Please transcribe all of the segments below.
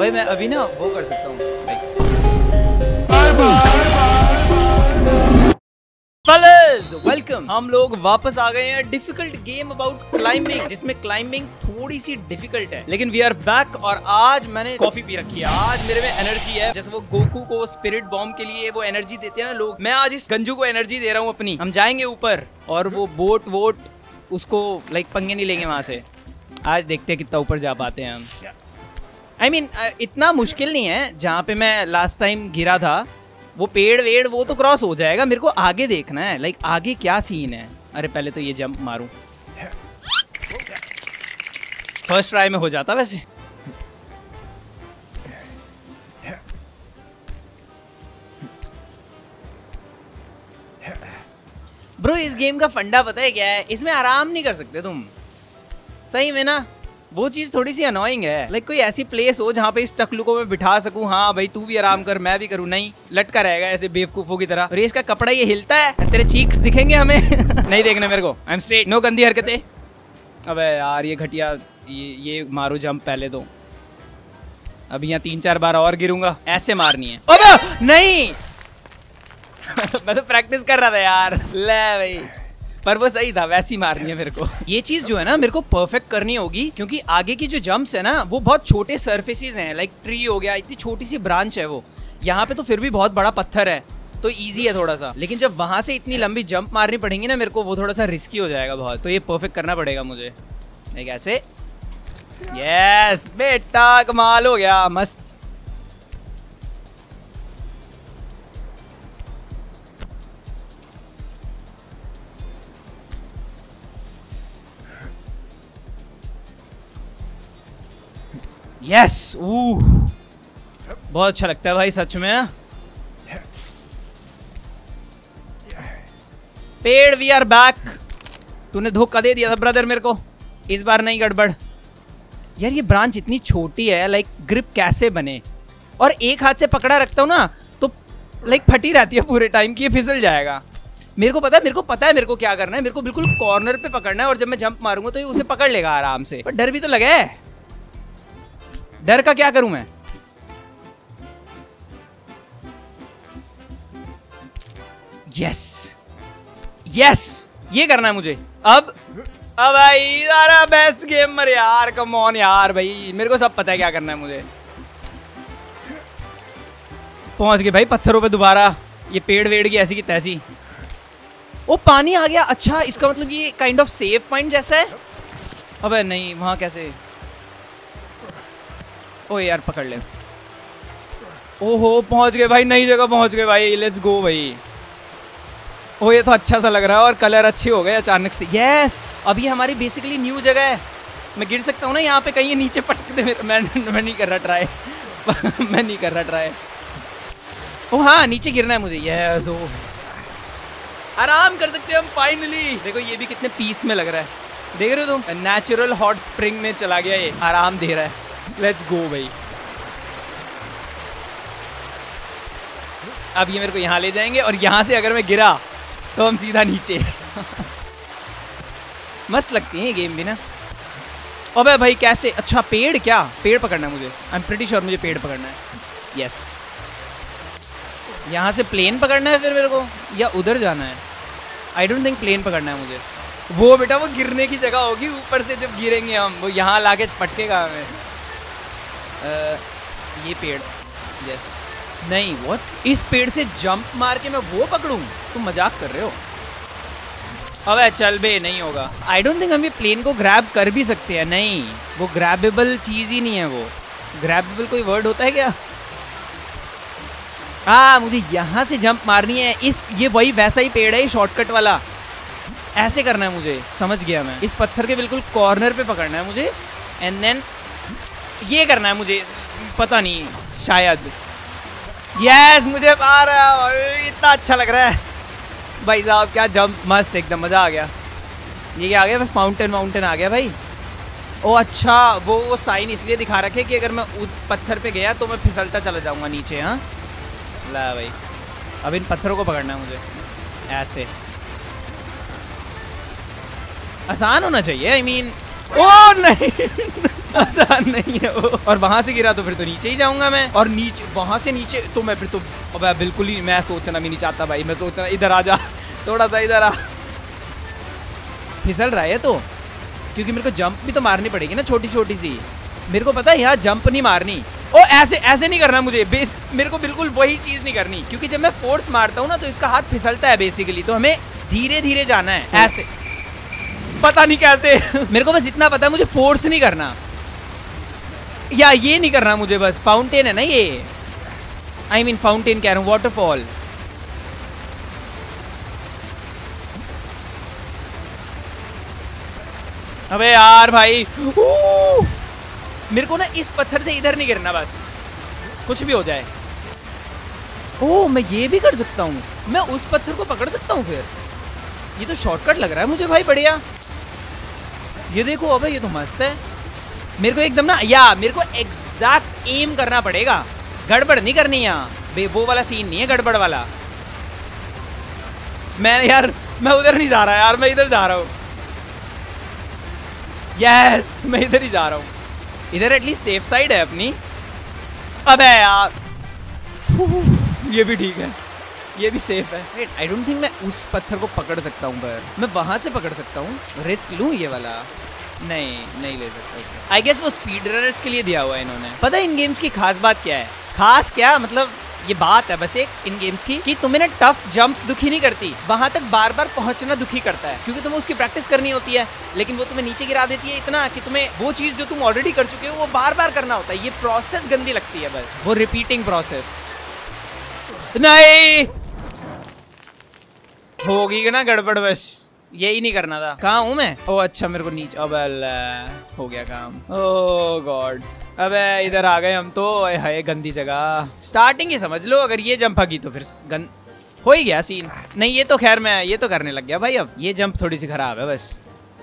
भाई मैं अभी ना वो कर सकता हूँ वेलकम। हम लोग वापस आ गए हैं डिफिकल्ट गेम अबाउट क्लाइंबिंग, जिसमें क्लाइंबिंग थोड़ी सी डिफिकल्ट है, लेकिन वी आर बैक। और आज मैंने कॉफी पी रखी है। आज मेरे में एनर्जी है, जैसे वो गोकू को स्पिरिट बॉम्ब के लिए वो एनर्जी देते हैं ना लोग, मैं आज इस गंजू को एनर्जी दे रहा हूँ अपनी। हम जाएंगे ऊपर और वो बोट वोट उसको लाइक पंगे नहीं लेंगे वहां से। आज देखते हैं कितना ऊपर जा पाते हैं हम। I mean, इतना मुश्किल नहीं है। जहाँ पे मैं लास्ट टाइम गिरा था वो पेड़ वेड़ वो तो क्रॉस हो जाएगा, मेरे को आगे देखना है, लाइक आगे क्या सीन है। अरे पहले तो ये जंप मारूं, फर्स्ट ट्राई में हो जाता वैसे। ब्रो इस गेम का फंडा पता है क्या है, इसमें आराम नहीं कर सकते तुम सही में ना। वो चीज थोड़ी सी अनोइंग है। लाइक कोई ऐसी प्लेस हो जहाँ पे इस टकलू को मैं बिठा सकूं, हाँ भाई तू भी आराम कर मैं भी करूँ, नहीं लटका रहेगा ऐसे बेवकूफों की तरह। और ये इसका कपड़ा ये हिलता है, तेरे चीक्स दिखेंगे हमें नहीं देखने मेरे को। आई एम स्ट्रेट, नो गंदी हरकतें। अबे यार ये घटिया, ये मारो जंप पहले तो। अभी यहाँ 3-4 बार और गिरूंगा, ऐसे मारनी है। अबे नहीं मैं तो प्रैक्टिस कर रहा था यार। ले भाई, पर वो सही था, वैसी मारनी है मेरे को। ये चीज जो है ना मेरे को परफेक्ट करनी होगी, क्योंकि आगे की जो जंप्स है ना वो बहुत छोटे सरफेसेस हैं। लाइक ट्री हो गया, इतनी छोटी सी ब्रांच है वो, यहाँ पे तो फिर भी बहुत बड़ा पत्थर है तो इजी है थोड़ा सा। लेकिन जब वहां से इतनी लंबी जंप मारनी पड़ेगी ना मेरे को, वो थोड़ा सा रिस्की हो जाएगा बहुत। तो ये परफेक्ट करना पड़ेगा मुझे। एक ऐसे, यस बेटा कमाल हो गया, मस्त। यस बहुत अच्छा लगता है भाई सच में ना। पेड़ वी आर बैक। तूने धोखा दे दिया था ब्रदर मेरे को, इस बार नहीं गड़बड़। यार ये ब्रांच इतनी छोटी है, लाइक ग्रिप कैसे बने। और एक हाथ से पकड़ा रखता हूँ ना तो लाइक फटी रहती है पूरे टाइम की, ये फिसल जाएगा। मेरे को पता है मेरे को क्या करना है। मेरे को बिल्कुल कॉर्नर पे पकड़ना है और जब मैं जंप मारूंगा तो ये उसे पकड़ लेगा आराम से। पर डर भी तो लगा है, डर का क्या करूं मैं। यस यस ये करना है मुझे अब भाई सारा बेस्ट गेमर यार, कम ऑन यार भाई, मेरे को सब पता है क्या करना है मुझे। पहुंच गए भाई पत्थरों पे दोबारा। ये पेड़ वेड़ की ऐसी की तैसी। ओ पानी आ गया, अच्छा इसका मतलब ये काइंड ऑफ सेव पॉइंट जैसा है। अबे नहीं, वहां कैसे। ओ यार पकड़ ले। ओहो पहुंच गए भाई, नई जगह पहुंच गए भाई, लेट्स गो भाई। ओ ये तो अच्छा सा लग रहा है और कलर अच्छे हो गए अचानक से। यस अब ये हमारी बेसिकली न्यू जगह है। मैं गिर सकता हूँ ना यहाँ पे, कहीं नीचे पटक दे। मैं नहीं कर रहा ट्राई मैं नहीं कर रहा ट्राई। ओ हाँ नीचे गिरना है मुझे। यस ओ आराम कर सकते हैं हम फाइनली। देखो ये भी कितने पीस में लग रहा है, देख रहे हो तुम। नेचुरल हॉट स्प्रिंग में चला गया, ये आराम दे रहा है। लेट्स गो भाई। अब ये मेरे को यहाँ ले जाएंगे और यहाँ से अगर मैं गिरा तो हम सीधा नीचे मस्त लगती है ये गेम भी ना। अबे भाई कैसे, अच्छा पेड़, क्या पेड़ पकड़ना है मुझे। आई एम प्रीटी श्योर मुझे पेड़ पकड़ना है। यस यहाँ से प्लेन पकड़ना है फिर मेरे को, या उधर जाना है। आई डोंट थिंक प्लेन पकड़ना है मुझे। वो बेटा वो गिरने की जगह होगी, ऊपर से जब गिरेंगे हम वो यहाँ लाके पटकेगा हमें। ये पेड़, यस नहीं व्हाट, इस पेड़ से जंप मार के मैं वो पकड़ूं? तुम मजाक कर रहे हो। अबे चल बे, नहीं होगा। आई डोंट थिंक हम ये प्लेन को ग्रैब कर भी सकते हैं। नहीं वो ग्रैबेबल चीज ही नहीं है। वो ग्रैबेबल कोई वर्ड होता है क्या? मुझे यहाँ से जंप मारनी है। ये वही वैसा ही पेड़ है, शॉर्टकट वाला। ऐसे करना है मुझे, समझ गया मैं। इस पत्थर के बिल्कुल कॉर्नर पे पकड़ना है मुझे एंड देन ये करना है मुझे, पता नहीं शायद। यस मुझे आ रहा है, इतना अच्छा लग रहा है भाई साहब। क्या जंप, मस्त एकदम, मजा आ गया। ये क्या आ गया, फाउंटेन आ गया भाई। ओ अच्छा वो साइन इसलिए दिखा रखे कि अगर मैं उस पत्थर पे गया तो मैं फिसलता चला जाऊंगा नीचे। हाँ ला भाई, अब इन पत्थरों को पकड़ना है मुझे ऐसे। आसान होना चाहिए। आई मीन ओ नहीं आसान नहीं है वो। और वहां से गिरा तो फिर तो नीचे ही जाऊंगा मैं, और नीचे वहां से नीचे तो मैं फिर तो अब बिल्कुल ही मैं सोचना भी नहीं चाहता भाई। मैं सोच रहा इधर आ जा, थोड़ा सा इधर आ। फिसल रहा है तो, क्योंकि मेरे को जंप भी तो मारनी पड़ेगी ना छोटी छोटी सी। मेरे को पता है यहाँ जंप नहीं मारनी। ओ ऐसे ऐसे नहीं करना मुझे, मेरे को बिल्कुल वही चीज नहीं करनी, क्योंकि जब मैं फोर्स मारता हूँ ना तो इसका हाथ फिसलता है बेसिकली। तो हमें धीरे धीरे जाना है ऐसे, पता नहीं कैसे। मेरे को बस इतना पता है मुझे फोर्स नहीं करना, या ये नहीं करना मुझे बस। फाउंटेन है ना ये, आई मीन फाउंटेन कह रहा हूँ, वाटरफॉल। अबे यार भाई, मेरे को ना इस पत्थर से इधर नहीं गिरना बस, कुछ भी हो जाए। ओह मैं ये भी कर सकता हूँ, मैं उस पत्थर को पकड़ सकता हूँ फिर। ये तो शॉर्टकट लग रहा है मुझे भाई, बढ़िया। ये देखो, अबे ये तो मस्त है। मेरे को एकदम ना, या मेरे को एग्जैक्ट एम करना पड़ेगा, गड़बड़ नहीं करनी यहाँ। वो वाला सीन नहीं है गड़बड़ वाला। मैं यार मैं उधर नहीं जा रहा यार, मैं इधर जा रहा हूँ। यस मैं इधर ही जा रहा हूँ, इधर एटलीस्ट सेफ साइड है अपनी। अबे यार ये भी ठीक है, ये भी सेफ है। वेट आई डोंट थिंक मैं उस पत्थर को पकड़ सकता हूँ, पर मैं वहां से पकड़ सकता हूँ। रिस्क लूँ ये वाला? नहीं नहीं ले सकता। आई गेस वो स्पीड रनर्स के लिए दिया हुआ है इन्होंने। पता है इन गेम्स की खास बात क्या है? खास क्या मतलब, ये बात है बस एक इन गेम्स की कि तुम्हें ना टफ जंप्स दुखी नहीं करती, वहां तक बार बार पहुंचना दुखी करता है, क्योंकि तुम्हें उसकी प्रैक्टिस करनी होती है। लेकिन वो तुम्हें नीचे गिरा देती है इतना कि तुम्हें वो चीज जो तुम ऑलरेडी कर चुके हो वो बार बार करना होता है। ये प्रोसेस गंदी लगती है बस, वो रिपीटिंग प्रोसेस। नहीं होगी ना गड़बड़, बस यही नहीं करना था। कहाँ हूँ मैं? ओ अच्छा मेरे को नीचे, अब हो गया काम। ओ गॉड, अबे इधर आ गए हम तो। है गंदी जगह, स्टार्टिंग ही समझ लो। अगर ये जंप की तो फिर हो ही गया सीन। नहीं ये तो खैर मैं ये तो करने लग गया भाई। अब ये जंप थोड़ी सी खराब है बस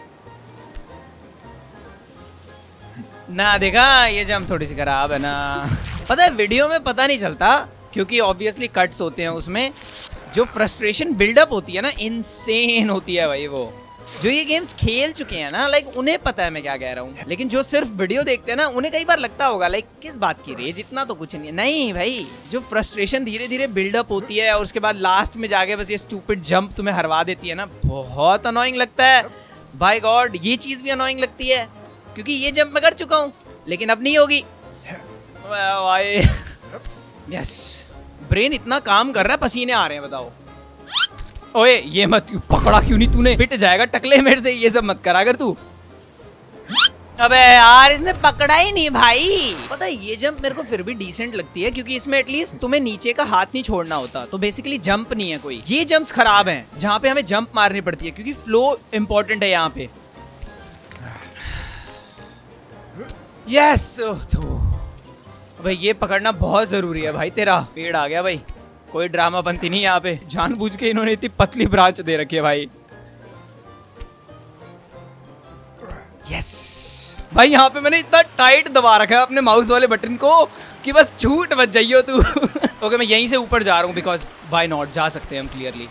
ना, देखा ये जंप थोड़ी सी खराब है ना। पता है वीडियो में पता नहीं चलता, क्योंकि ऑब्वियसली कट्स होते हैं उसमें। जो फ्रस्ट्रेशन बिल्डअप होती है ना, इनसेन होती है भाई। वो जो ये गेम्स खेल चुके हैं ना, लाइक उन्हें पता है मैं क्या कह रहा हूँ। लेकिन जो सिर्फ वीडियो देखते हैं ना, उन्हें कई बार लगता होगा लाइक किस बात की रेज, इतना तो कुछ नहीं है। नहीं भाई, जो फ्रस्ट्रेशन धीरे धीरे बिल्डअप होती है और उसके बाद लास्ट में जाके बस ये स्टूपिड जंप तुम्हें हरवा देती है ना, बहुत अनोइंग लगता है बाय गॉड। ये चीज भी अनोइंग लगती है, क्योंकि ये जंप मैं कर चुका हूँ, लेकिन अब नहीं होगी भाई। यस, ब्रेन इतना काम कर रहा है, पसीने आ रहे हैं बताओ। ओए ये मत, पकड़ा क्यों नहीं तूने? पिट जाएगा टकले मेरे से, ये सब मत करा कर तू। अबे यार इसने पकड़ा ही नहीं भाई। पता है ये जंप मेरे को फिर भी डिसेंट लगती है, क्योंकि इसमें एटलीस्ट तुम्हें नीचे का हाथ नहीं छोड़ना होता, तो बेसिकली जंप नहीं है कोई। ये जंप्स खराब हैं जहाँ पे हमें जंप मारनी पड़ती है, क्योंकि फ्लो इंपॉर्टेंट है यहाँ पे। यस भाई, ये पकड़ना बहुत जरूरी है भाई। तेरा पेड़ आ गया भाई, कोई ड्रामा बनती नहीं यहाँ पे। जानबूझ के इन्होंने इतनी पतली ब्रांच दे रखी है भाई। यस भाई, यहाँ पे मैंने इतना टाइट दबा रखा है अपने माउस वाले बटन को कि बस छूट मत जाइयो तू। ओके मैं यहीं से ऊपर जा रहा हूँ, बिकॉज व्हाई नॉट, जा सकते हैं हम क्लियरली।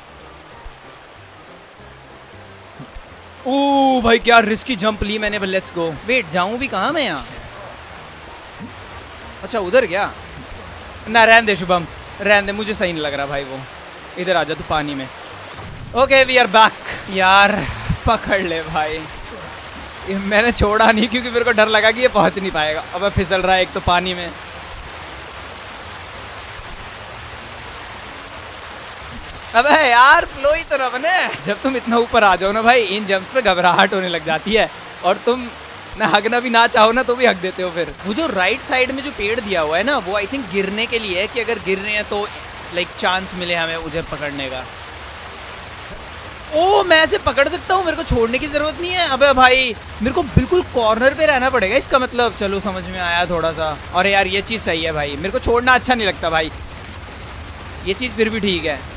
ओह भाई क्या रिस्की जंप ली मैंने, बट लेट्स गो। वेट जाऊं भी कहाँ मैं यहाँ? अच्छा उधर क्या? ना रहने दे शुभम, रहने दे, मुझे सही नहीं लग रहा भाई। वो इधर आ जा तू पानी में। Okay we are back. यार पकड़ ले भाई, मैंने छोड़ा नहीं क्योंकि मेरे को डर लगा कि ये पहुंच नहीं पाएगा। अब फिसल रहा है एक तो पानी में। अबे यार फ्लो ही तो ना बने। जब तुम इतना ऊपर आ जाओ ना भाई, इन जंप्स पे घबराहट होने लग जाती है, और तुम ना हगना भी ना चाहो ना तो भी हक देते हो फिर। वो जो राइट साइड में जो पेड़ दिया हुआ है ना, वो आई थिंक गिरने के लिए है, कि अगर गिर रहे हैं तो लाइक चांस मिले हमें उधर पकड़ने का। ओ मैं ऐसे पकड़ सकता हूँ, मेरे को छोड़ने की जरूरत नहीं है। अबे भाई मेरे को बिल्कुल कॉर्नर पे रहना पड़ेगा इसका मतलब। चलो समझ में आया थोड़ा सा। और यार ये चीज सही है भाई, मेरे को छोड़ना अच्छा नहीं लगता भाई, ये चीज फिर भी ठीक है।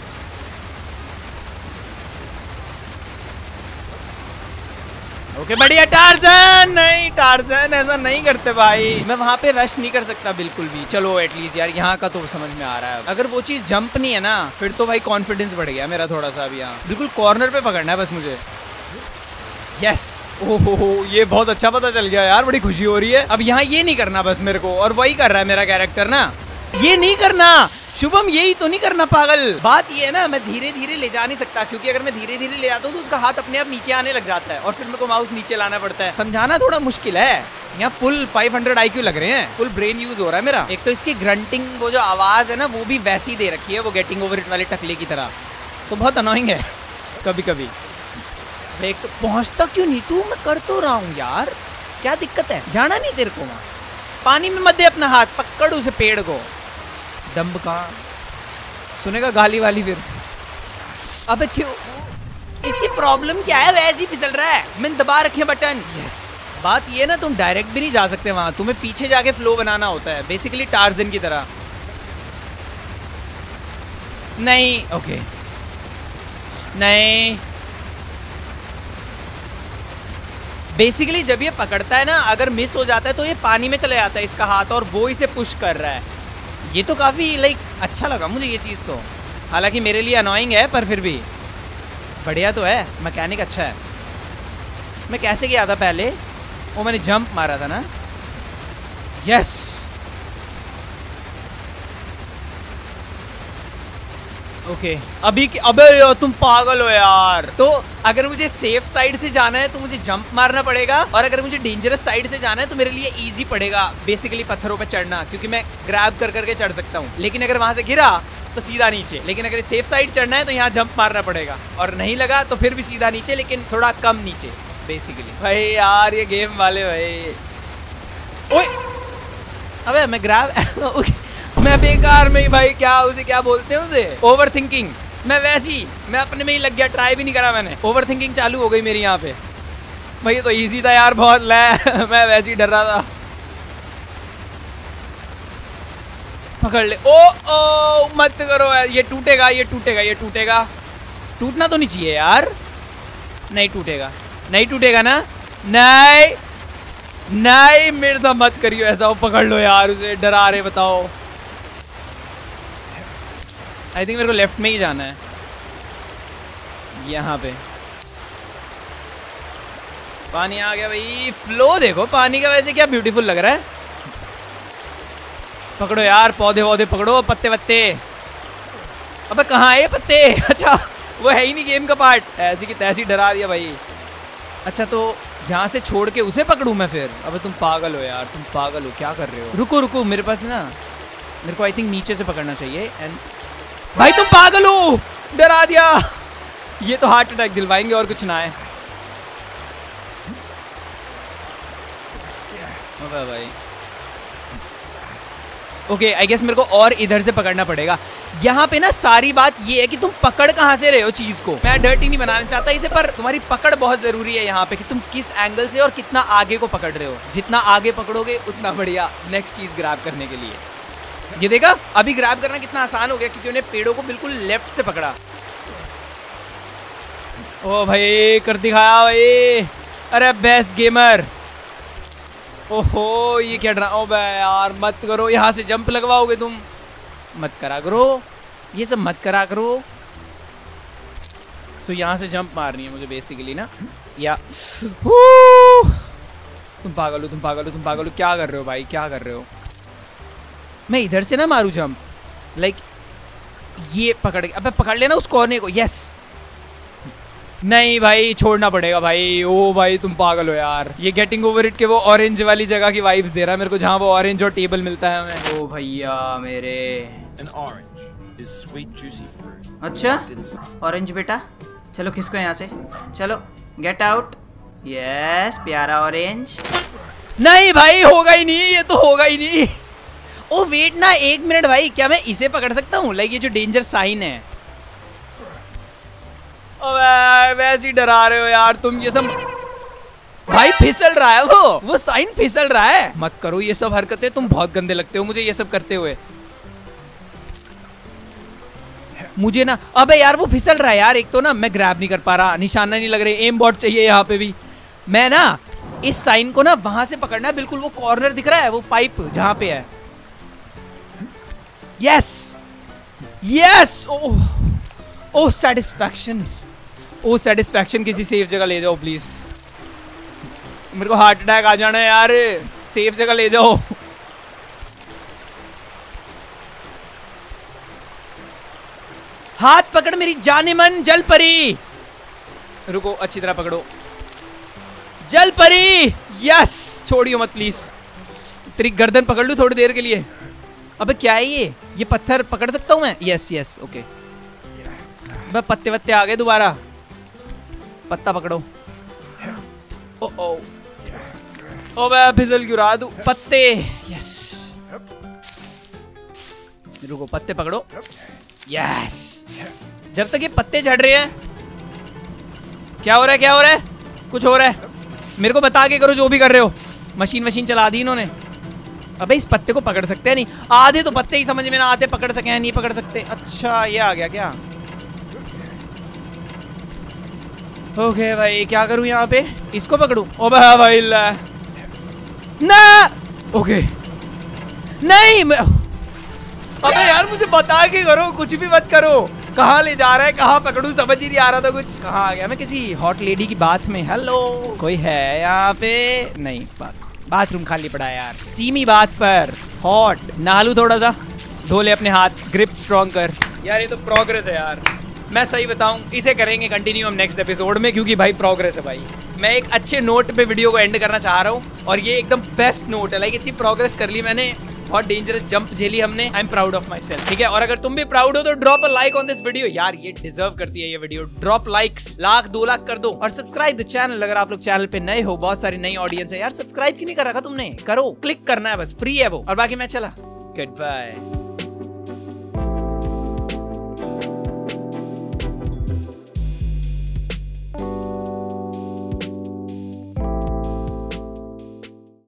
ओके बढ़िया। टार्जन नहीं, टार्जन ऐसा नहीं करते भाई। मैं वहां पे रश नहीं कर सकता बिल्कुल भी। चलो एटलीस्ट यार यहाँ का तो समझ में आ रहा है। अगर वो चीज जंप नहीं है ना, फिर तो भाई कॉन्फिडेंस बढ़ गया मेरा थोड़ा सा। अभी यहाँ बिल्कुल कॉर्नर पे पकड़ना है बस मुझे। यस, ओहो ये बहुत अच्छा पता चल गया यार, बड़ी खुशी हो रही है। अब यहाँ ये नहीं करना बस मेरे को, और वही कर रहा है मेरा कैरेक्टर ना, ये नहीं करना शुभम, यही तो नहीं करना पागल। बात ये है ना, मैं धीरे धीरे ले जा नहीं सकता, क्योंकि अगर मैं धीरे धीरे ले जाता हूँ तो उसका हाथ अपने आप नीचे आने लग जाता है और फिर मेरे को माउस नीचे लाना पड़ता है। समझाना थोड़ा मुश्किल है। यहाँ फुल 500 IQ लग रहे हैं, फुल ब्रेन यूज हो रहा है मेरा। एक तो इसकी ग्रंटिंग, वो जो आवाज है ना, वो भी वैसी दे रखी है, वो गेटिंग ओवर इट वाले टकले की तरह, तो बहुत अनोइंग है कभी कभी। एक तो पहुंचता क्यों नहीं तू? मैं कर तो रहा हूँ यार, क्या दिक्कत है? जाना नहीं तेरे को वहाँ? पानी में मत दे अपना हाथ, पकड़ उसे पेड़ को। दम्ब कहाँ सुनेगा गाली वाली फिर। अबे क्यों? इसकी प्रॉब्लम क्या है? वैसे ही फिसल रहा है, मैंने दबा रखे बटन। यस, बात ये ना, तुम डायरेक्ट भी नहीं जा सकते वहां, तुम्हें पीछे जाके फ्लो बनाना होता है, बेसिकली टार्जन की तरह। नहीं, ओके नहीं, बेसिकली जब ये पकड़ता है ना, अगर मिस हो जाता है तो ये पानी में चले जाता है इसका हाथ, और वो इसे पुश कर रहा है। ये तो काफ़ी लाइक अच्छा लगा मुझे ये चीज़ तो, हालांकि मेरे लिए अनोइंग है पर फिर भी बढ़िया तो है, मैकेनिक अच्छा है। मैं कैसे गया था पहले? वो मैंने जंप मारा था ना। यस, ओके अभी अबे तुम पागल हो यार। तो अगर मुझे सेफ साइड से जाना है तो मुझे जंप मारना पड़ेगा, और अगर मुझे डेंजरस साइड से जाना है तो मेरे लिए इजी पड़ेगा बेसिकली पत्थरों पे चढ़ना, क्योंकि मैं ग्रैब कर करके चढ़ सकता हूँ। लेकिन अगर वहां से गिरा तो सीधा नीचे, लेकिन अगर सेफ साइड चढ़ना है तो यहाँ जंप मारना पड़ेगा, और नहीं लगा तो फिर भी सीधा नीचे, लेकिन थोड़ा कम नीचे बेसिकली। भाई यार ये गेम वाले भाई, ओए अबे मैं ग्रैब मैं बेकार में ही भाई, क्या उसे क्या बोलते हैं उसे, ओवर थिंकिंग। मैं वैसी, मैं अपने में ही लग गया, ट्राई भी नहीं करा मैंने, ओवर थिंकिंग चालू हो गई मेरी यहाँ पे। भाई ये तो इजी था यार बहुत, ले मैं वैसे ही डर रहा था। पकड़ ले, ओ मत करो यार, ये टूटेगा ये टूटेगा ये टूटेगा। टूटना तो नहीं चाहिए यार। नहीं टूटेगा, नहीं टूटेगा ना, नहीं नहीं मेरे साथ मत करियो ऐसा। वो पकड़ लो यार उसे, डरा रहे बताओ। आई थिंक मेरे को लेफ्ट में ही जाना है, यहाँ पे पानी आ गया भाई। फ्लो देखो पानी का, वैसे क्या ब्यूटीफुल लग रहा है। पकड़ो यार, पौधे वौधे पकड़ो, पत्ते वत्ते। अबे कहाँ है ये पत्ते? अच्छा वो है ही नहीं गेम का पार्ट, ऐसी की तैसी डरा दिया भाई। अच्छा तो यहाँ से छोड़ के उसे पकड़ूं मैं फिर? अबे तुम पागल हो यार, तुम पागल हो, क्या कर रहे हो? रुको रुको, मेरे पास ना, मेरे को आई थिंक नीचे से पकड़ना चाहिए। एंड भाई तुम पागल हो, डरा दिया। ये तो हार्ट अटैक दिलवाएंगे और कुछ ना है। भाई ओके आई गेस मेरे को और इधर से पकड़ना पड़ेगा। यहाँ पे ना सारी बात ये है कि तुम पकड़ कहाँ से रहे हो चीज को। मैं डर्टी नहीं बनाना चाहता इसे, पर तुम्हारी पकड़ बहुत जरूरी है यहाँ पे, कि तुम किस एंगल से और कितना आगे को पकड़ रहे हो। जितना आगे पकड़ोगे उतना बढ़िया नेक्स्ट चीज ग्रैब करने के लिए। ये देखा, अभी ग्रैब करना कितना आसान हो गया, क्योंकि उन्हें पेड़ों को बिल्कुल लेफ्ट से पकड़ा। ओ भाई कर दिखाया भाई, अरे बेस्ट गेमर। ओहो ये क्या डरा, ओ बे यार मत करो, यहाँ से जंप लगवाओगे तुम, मत करा करो ये सब, मत करा करो। सो यहाँ से जंप मारनी है मुझे बेसिकली ना, या तुम पागल हो, तुम पागल हो, तुम पागल हो, क्या कर रहे हो भाई, क्या कर रहे हो? मैं इधर से ना मारू जंप, लाइक ये पकड़ के, अबे पकड़ लेना उस कोने को। यस, नहीं भाई छोड़ना पड़ेगा भाई। ओ भाई तुम पागल हो यार, ये गेटिंग ओवर इट के वो ऑरेंज वाली जगह की वाइब्स दे रहा है मेरे को, जहाँ वो ऑरेंज और टेबल मिलता है हमें। ओ भैया मेरे, अच्छा ऑरेंज बेटा, चलो खिसको यहाँ से, चलो गेट आउट। यस प्यारा ऑरेंज। नहीं भाई होगा ही नहीं, ये तो होगा ही नहीं। ओ वेट ना, एक मिनट भाई, क्या मैं इसे पकड़ सकता हूँ? लाइक ये जो डेंजर साइन है। वैसे ही डरा रहे हो यार तुम, ये सब भाई फिसल रहा है, वो साइन फिसल रहा है। मत करो ये सब हरकतें, तुम बहुत गंदे लगते हो मुझे ये सब करते हुए। मुझे ना, अबे यार वो फिसल रहा है यार, एक तो ना मैं ग्रैब नहीं कर पा रहा, निशाना नहीं लग रहे, एम बॉट चाहिए यहाँ पे भी। मैं ना इस साइन को ना वहां से पकड़ना है, बिल्कुल वो कॉर्नर दिख रहा है, वो पाइप जहां पे है। Yes yes, oh satisfaction, oh satisfaction. किसी सेफ जगह ले जाओ प्लीज। मेरे को हार्ट अटैक आ जाना है यार, सेफ जगह ले जाओ। हाथ पकड़ मेरी जाने मन जल परी। रुको, अच्छी तरह पकड़ो जल परी। यस, छोड़ियो मत प्लीज। तेरी गर्दन पकड़ लूं थोड़ी देर के लिए। अबे क्या है ये पत्थर पकड़ सकता हूं मैं? Yes yes okay. बस पत्ते वत्ते आ गए दोबारा। पत्ता पकड़ो। ओ ओ ओ मैं फिसल क्यों रहा तू? पत्ते। यस, रुको पत्ते पकड़ो। यस, जब तक ये पत्ते झड़ रहे हैं। क्या हो रहा है? क्या हो रहा है? कुछ हो रहा है? मेरे को बता के करो जो भी कर रहे हो। मशीन चला दी इन्होंने। अबे इस पत्ते को पकड़ सकते हैं नहीं? आधे तो पत्ते ही समझ में ना आते, पकड़ सके या नहीं पकड़ सकते। अच्छा ये आ गया क्या? ओके भाई, क्या करूं यहाँ पे? इसको पकड़ूं? ओ भाई ना। ओके नहीं अबे यार मुझे बता के करो, कुछ भी मत करो। कहाँ ले जा रहा है, कहाँ पकड़ूं, समझ ही नहीं आ रहा था कुछ। कहाँ आ गया मैं? किसी हॉट लेडी की बात में। हेलो, कोई है यहाँ पे? नहीं, बाथरूम खाली पड़ा है यार। स्टीमी बात पर हॉट। नहा लूं थोड़ा सा, धो ले अपने हाथ, ग्रिप स्ट्रॉन्ग कर। यार ये तो प्रोग्रेस है यार, मैं सही बताऊं इसे करेंगे कंटिन्यू हम नेक्स्ट एपिसोड में, क्योंकि भाई प्रोग्रेस है भाई। मैं एक अच्छे नोट पे वीडियो को एंड करना चाह रहा हूं और ये एकदम बेस्ट नोट है। लाइक इतनी प्रोग्रेस कर ली मैंने, बहुत डेंजरस जंप झेली हमने। I am proud of myself, ठीक है। और अगर तुम भी प्राउड हो तो drop a like on this video. यार ये डिजर्व करती है ये वीडियो। ड्रॉप लाइक्स, 1,00,000 2,00,000 कर दो। और सब्सक्राइब द चैनल अगर आप लोग चैनल पे नए हो। बहुत सारी नई ऑडियंस है यार, सब्सक्राइब क्यों नहीं कर रखा तुमने? करो, क्लिक करना है बस, फ्री है वो। और बाकी मैं चला, गुड बाय।